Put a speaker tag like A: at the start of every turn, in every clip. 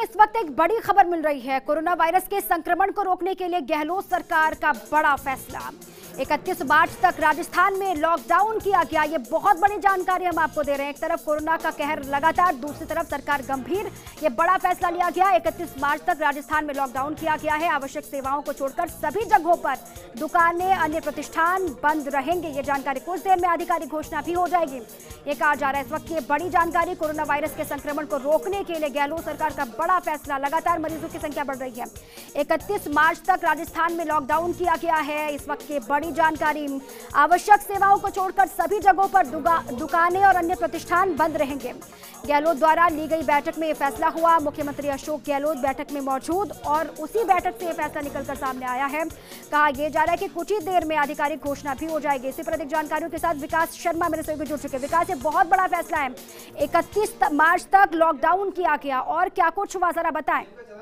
A: इस वक्त एक बड़ी खबर मिल रही है। कोरोना वायरस के संक्रमण को रोकने के लिए गहलोत सरकार का बड़ा फैसला। 31 मार्च तक राजस्थान में लॉकडाउन किया गया। ये बहुत बड़ी जानकारी हम आपको दे रहे हैं। एक तरफ कोरोना का कहर लगातार, दूसरी तरफ सरकार गंभीर। ये बड़ा फैसला लिया गया। 31 मार्च तक राजस्थान में लॉकडाउन किया गया है। आवश्यक सेवाओं को छोड़कर सभी जगहों पर दुकानें, अन्य प्रतिष्ठान बंद रहेंगे। ये जानकारी कुछ देर में आधिकारिक घोषणा भी हो जाएगी। ये कहा जा रहा है इस वक्त ये बड़ी जानकारी। कोरोना वायरस के संक्रमण को रोकने के लिए गहलोत सरकार का बड़ा फैसला। लगातार मरीजों की संख्या बढ़ रही है। 31 मार्च तक राजस्थान में लॉकडाउन किया गया है। इस वक्त की बड़ी जानकारी। आवश्यक सेवाओं को छोड़कर सभी जगहों पर दुकानें और अन्य प्रतिष्ठान बंद रहेंगे। गहलोत द्वारा ली गई बैठक में यह फैसला हुआ। मुख्यमंत्री अशोक गहलोत बैठक में मौजूद और उसी बैठक से यह फैसला निकलकर सामने आया है। कहा यह जा रहा है कि कुछ ही देर में आधिकारिक घोषणा भी हो जाएगी। इसी पर अधिक जानकारियों के साथ विकास शर्मा मेरे सहयोगी जुड़ चुके। विकास, ये बहुत बड़ा फैसला है। 31 मार्च तक लॉकडाउन किया गया और क्या कुछ हुआ, जरा बताएं।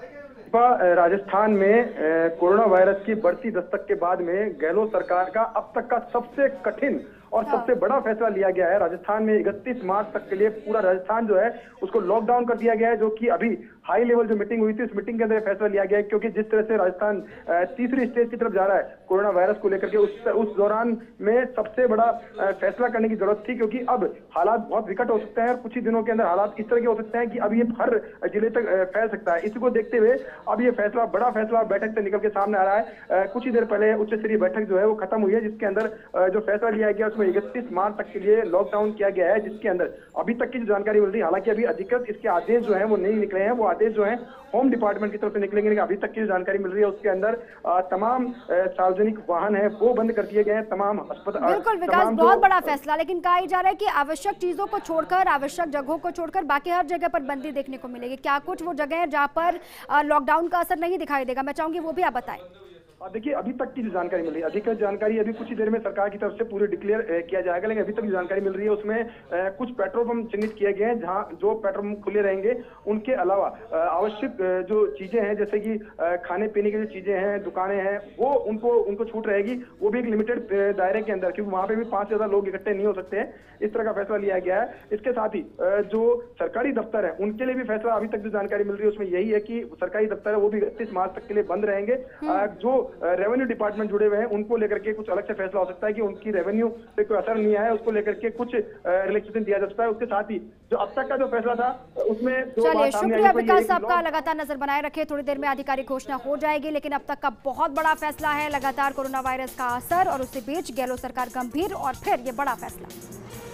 B: राजस्थान में कोरोना वायरस की बढ़ती दस्तक के बाद में गहलोत सरकार का अब तक का सबसे कठिन और सबसे बड़ा फैसला लिया गया है। राजस्थान में 31 मार्च तक के लिए पूरा राजस्थान जो है उसको लॉकडाउन कर दिया गया है, जो कि अभी हाई लेवल जो मीटिंग हुई थी उस मीटिंग के अंदर फैसला लिया गया है। क्योंकि जिस तरह से राजस्थान तीसरी स्टेज की तरफ जा रहा है कोरोना वायरस को लेकर के, उस दौरान में सबसे बड़ा फैसला करने की जरूरत थी। क्योंकि अब हालात बहुत विकट हो सकते हैं और कुछ ही दिनों के अंदर हालात इस तरह के हो सकते हैं कि अब ये हर जिले तक फैल सकता है। इसी को देखते हुए अब ये फैसला, बड़ा फैसला बैठक से निकल के सामने आ रहा है। कुछ ही देर पहले उच्च स्तरीय बैठक जो है वो खत्म हुई है, जिसके अंदर जो फैसला लिया गया उसमें 31 मार्च के लिए लॉकडाउन किया गया है। जिसके अंदर अभी तक की जो जानकारी मिल रही है, हालांकि अभी अधिकृत इसके आदेश जो है वो नहीं निकले हैं। वो आदेश जो है होम डिपार्टमेंट की तरफ से निकलेंगे, लेकिन अभी तक की जो जानकारी मिल रही है उसके अंदर तमाम सार्वजनिक वाहन है वो बंद कर दिए गए हैं। तमाम अस्पताल,
A: बिल्कुल विकास, बहुत बड़ा फैसला। लेकिन कहा जा रहा है कि आवश्यक चीजों को छोड़कर, आवश्यक जगहों को छोड़कर बाकी हर जगह पर बंदी देखने को मिलेगी। क्या कुछ वो जगह है जहां पर लॉकडाउन का असर नहीं दिखाई देगा? मैं चाहूंगी वो भी आप बताएं।
B: देखिए, अभी तक की जो जानकारी मिल रही है, अधिकृत जानकारी अभी कुछ ही देर में सरकार की तरफ से पूरी डिक्लेयर किया जाएगा। लेकिन अभी तक जो जानकारी मिल रही है उसमें कुछ पेट्रोल पंप चिन्हित किए गए हैं जहां जो पेट्रोल पंप खुले रहेंगे। उनके अलावा आवश्यक जो चीजें हैं, जैसे कि खाने पीने की जो चीजें हैं, दुकानें हैं, वो उनको छूट रहेगी। वो भी एक लिमिटेड दायरे के अंदर, क्योंकि वहां पे भी 5 से ज्यादा लोग इकट्ठे नहीं हो सकते हैं। इस तरह का फैसला लिया गया है। इसके साथ ही जो सरकारी दफ्तर है उनके लिए भी फैसला, अभी तक जो जानकारी मिल रही है उसमें यही है कि सरकारी दफ्तर है वो भी 31 मार्च तक के लिए बंद रहेंगे। जो रेवेन्यू डिपार्टमेंट जुड़े हुए हैं उनको लेकर के कुछ अलग से फैसला हो सकता है कि उनकी रेवेन्यू पे कोई असर नहीं आया, उसको लेकर के कुछ रिलैक्सेशन दिया जा सकता है। उसके साथ ही जो अब तक का जो फैसला था उसमें
A: चलिए, शुक्रिया विकास, आपका लगातार नजर बनाए रखे। थोड़ी देर में आधिकारिक घोषणा हो जाएगी। लेकिन अब तक का बहुत बड़ा फैसला है। लगातार कोरोना वायरस का असर और उसी बीच गहलोत सरकार गंभीर और फिर ये बड़ा फैसला।